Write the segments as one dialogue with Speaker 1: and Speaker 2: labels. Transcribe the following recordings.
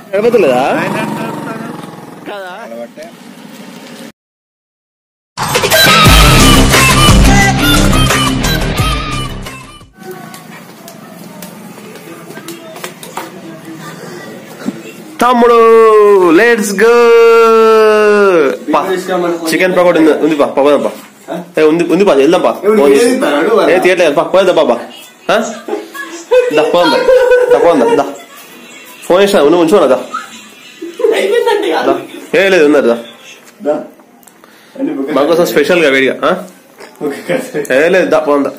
Speaker 1: నడపలేదా కదా? తమ్ముడు let's go. Chicken pakodi ఉంది పా, పోదాంపా. ఉంది పా, వెళ్దాంపా. తీయట్లేదు పా, పోయేద్దా బాబా. పోదా ఫోన్ చేసిన, నువ్వు ఉంచుకోనదా? ఏ లేదు, ఉన్నారు దా, మాకోసం స్పెషల్ గా వేడిగా. ఏ లేదు దా, పోదా.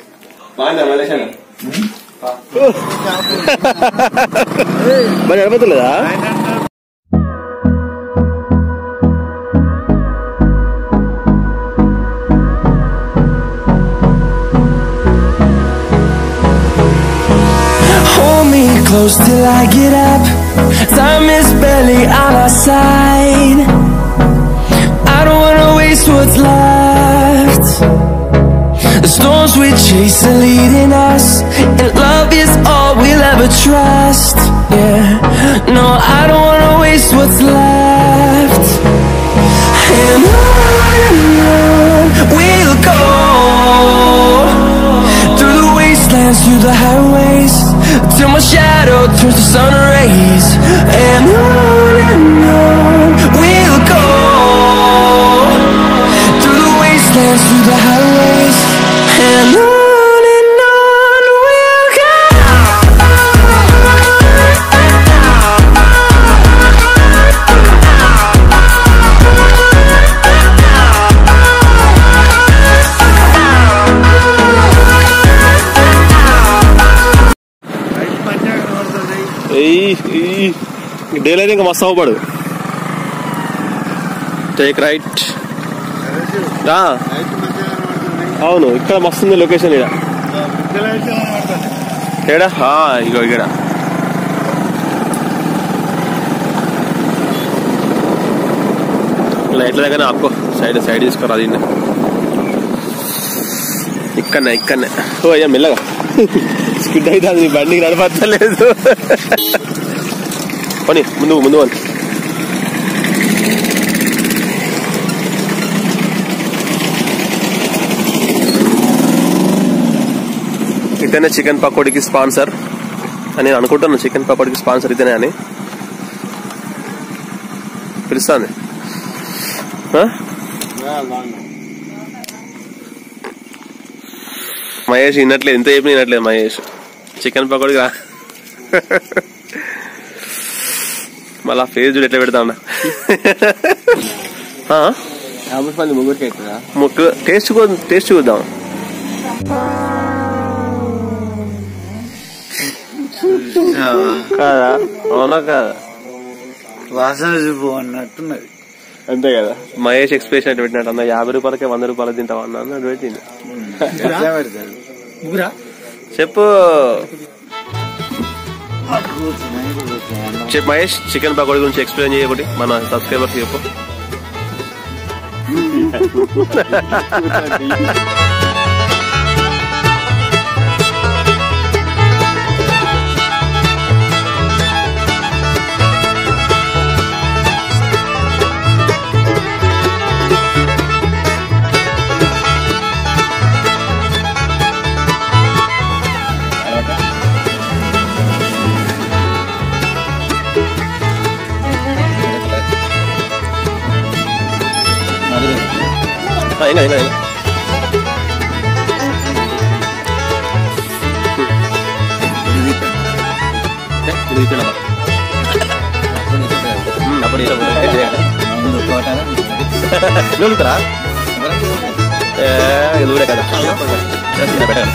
Speaker 1: మరి నడపలేదా?
Speaker 2: Close till I get up. Time is barely on our side. I don't wanna waste what's left. The storms we chase are leading us, and love is all we'll ever trust. Yeah, no, I don't wanna waste what's left. And on we'll go, through the wastelands, through the highways, till my shadow turns to sun rays. And on we'll go, through the wastelands, through the highways. And on we'll go.
Speaker 1: Daily ఇంకా మస్తు అవ్వడు. Take right. అవును, ఇక్కడ మస్తుంది location. ఏడా ఇగో ఇక్కడ లైట్ల దగ్గర ఆపుకో, side తీసుకోరా. దీన్ని ఇక్కడనే ఓ అయ్యా మెల్లగా స్కిడ్ అయితే అది బండికి నడపలేదు. పోనీ ముందు అని. ఇతనే చికెన్ పకోడీకి స్పాన్సర్ అని నేను అనుకుంటున్నాను. చికెన్ పకోడీకి స్పాన్సర్ ఇతనే అని పిలుస్తాను. మహేష్ వినట్లేదు, ఇంత చెప్పి వినట్లేదు మహేష్. చికెన్ పకోడీ మళ్ళా ఫేస్ చూడు ఎట్లా పెడతా ఉన్నా. ముగ్గురు టేస్ట్ చూద్దాం. కాదా? అవునా కాదా?
Speaker 3: వాసన చూపు అన్నట్టున్నది.
Speaker 1: అంతే కదా. మహేష్ ఎక్స్ప్రెషన్ అట్టు పెట్టినట్టు అన్న. 50 రూపాయలకే 100 రూపాయలు తింటావా అన్న అన్నట్టు పెట్టింది. చెప్పు మహేష్, చికెన్ పకోడీ గురించి ఎక్స్ప్లెయిన్ చేయకూడదు మన సబ్స్క్రైబర్స్ చెప్పు. Enggak. Itu apa? Apa dia? Lu terang? Lu udah kata. Tidak benar.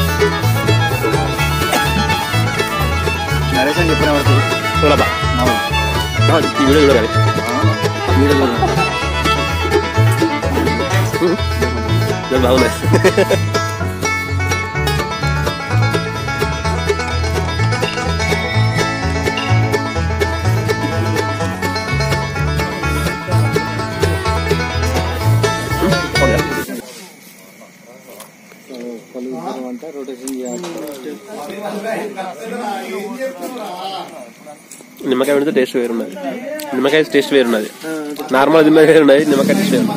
Speaker 1: Naresh yang pernah waktu itu apa? Mau. Video dulu kali. Video dulu. Jangan bau deh. నిమ్మకాయ పెడితే టేస్ట్ వేరున్నది. నిమ్మకాయ taste వేరున్నది. Normal నిమ్మకాయ వేరున్నది, నిమ్మకాయ taste వేరు.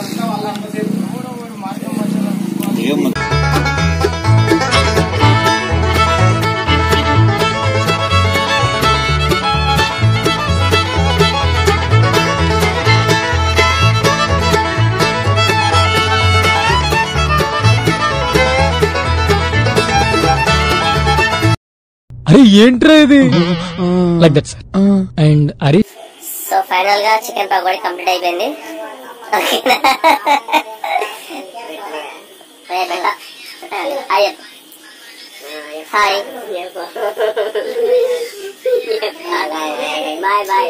Speaker 4: అరే ఏంట్రా ఇది like that sir. And అరే
Speaker 5: సో ఫైనల్ గా చికెన్ పకోడీ కంప్లీట్ అయిపోయింది. Hi bye bye.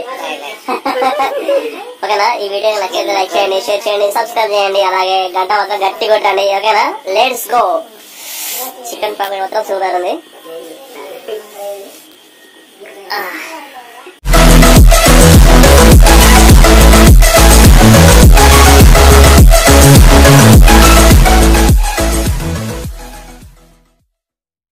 Speaker 5: ఓకేనా, ఈ వీడియో నచ్చితే లైక్ చేయండి, షేర్ చేయండి, సబ్స్క్రైబ్ చేయండి, అలాగే గంట మొత్తం గట్టి కొట్టండి. ఓకేనా, లెట్స్ గో. చికెన్ పకోడీ మొత్తం సూపర్ ఉంది.